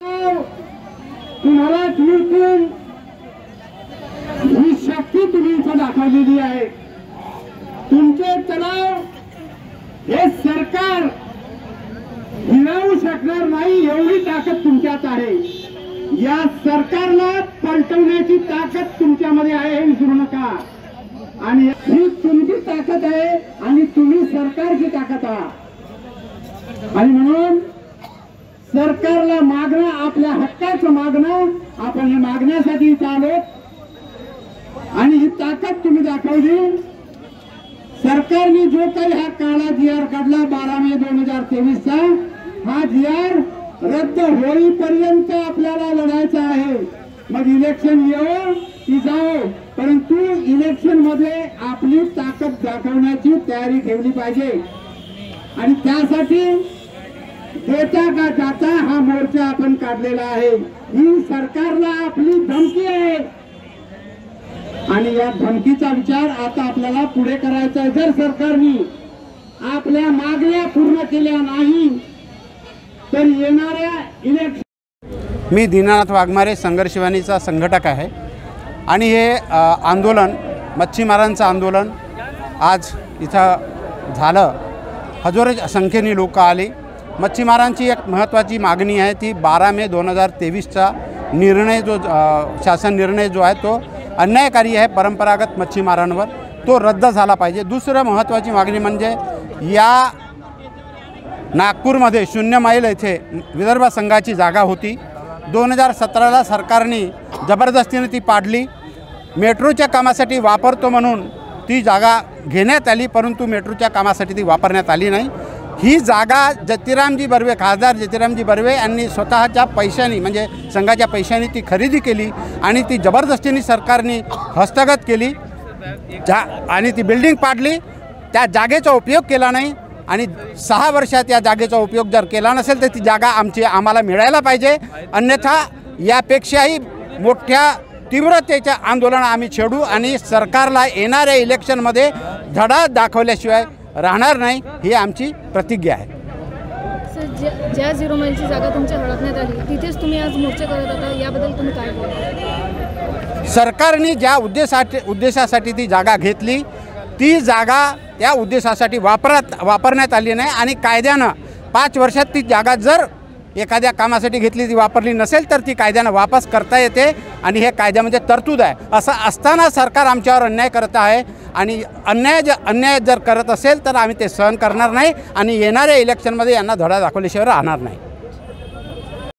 तुम्हाला जिंकून ही शक्ती तुम्ही इथं दाखवलेली आहे। तुमचे तलाव हे सरकार हिरावू शकणार नाही एवढी ताकद तुमच्यात आहे। या सरकारला पलटवण्याची ताकद तुमच्यामध्ये आहे हे विसरू नका। आणि ही तुमची ताकद आहे आणि तुम्ही सरकारची ताकद आहात। आणि म्हणून सरकारला मागणं, आपल्या हक्काचं मागणं, आपण हे मागण्यासाठी इथं आलो आणि ही ताकद तुम्ही दाखवली। सरकारने जो काही हा काळा जी.आर. काढला 12 मे 2023 चा, हा जी.आर. रद्द होईपर्यंत आपल्याला लढायचं आहे। मग इलेक्शन येवो की जाओ, परंतु इलेक्शन मध्ये आपली ताकद दाखवण्याची तयारी ठेवली पाहिजे। आणि त्यासाठी देता का जाता हा मोर्चा आपण काढलेला आहे। ही सरकारला आपली धमकी आहे आणि या धमकीचा विचार आता आपल्याला पुढे करायचा आहे। जर सरकारने आपल्या मागण्या पूर्ण केल्या नाही तर येणाऱ्या इलेक्शन। मी दीनानाथ वाघमारे संघर्षवाणीचा संघटक आहे आणि हे आंदोलन, मच्छीमारांचं आंदोलन आज इथं झालं। हजारो संख्येने लोक आले। मच्छीमारांची एक महत्त्वाची मागणी आहे, ती 12 मे 2023चा निर्णय, जो शासन निर्णय जो आहे तो अन्यायकारी आहे परंपरागत मच्छीमारांवर, तो रद्द झाला पाहिजे। दुसरं महत्त्वाची मागणी म्हणजे या नागपूरमध्ये 0 मैल येथे विदर्भ संघाची जागा होती। 2017ला सरकारने जबरदस्तीने ती पाडली। मेट्रोच्या कामासाठी वापरतो म्हणून ती जागा घेण्यात आली, परंतु मेट्रोच्या कामासाठी ती वापरण्यात आली नाही। ही जागा जतिरामजी बर्वे, खासदार जतिरामजी बर्वे यांनी स्वतःच्या पैशाने, म्हणजे संघाच्या पैशाने ती खरेदी केली आणि ती जबरदस्तीने सरकारने हस्तगत केली आणि ती बिल्डिंग पाडली। त्या जागेचा उपयोग केला नाही आणि 6 वर्षात या जागेचा उपयोग जर केला नसेल तर ती जागा आम्हाला मिळायला पाहिजे, अन्यथा यापेक्षाही मोठ्या तीव्रतेच्या आंदोलन आम्ही छेडू आणि सरकारला येणाऱ्या इलेक्शनमध्ये धडा दाखवल्याशिवाय राहणार नाही, ही आमची प्रतिज्ञा आहे। सर, ज्या 0 मैलची जागा तुमच्या हडपण्यात आली तिथेच तुम्ही आज मोर्चा करत होता, याबद्दल तुम्ही काय बोलता? सरकारने ज्या उद्देशासाठी ती जागा घेतली, ती जागा त्या उद्देशासाठी वापरण्यात आली नाही आणि कायद्यानं 5 वर्षात ती जागा जर एखाद्या कामासाठी घेतली, ती वापरली नसेल तर ती कायद्यानं वापस करता येते आणि हे कायद्यामध्ये तरतूद आहे। असं असताना सरकार आमच्यावर अन्याय करत आहे आणि अन्याय जर करत असेल तर आम्ही ते सहन करणार नाही आणि येणाऱ्या इलेक्शनमध्ये यांना धडा दाखवल्याशिवाय राहणार नाही।